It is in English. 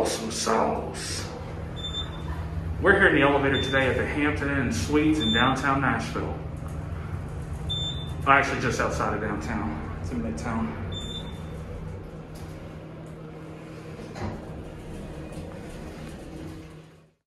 awesome sauce. We're here in the elevator today at the Hampton Inn Suites in downtown Nashville. Actually, just outside of downtown. It's in Midtown.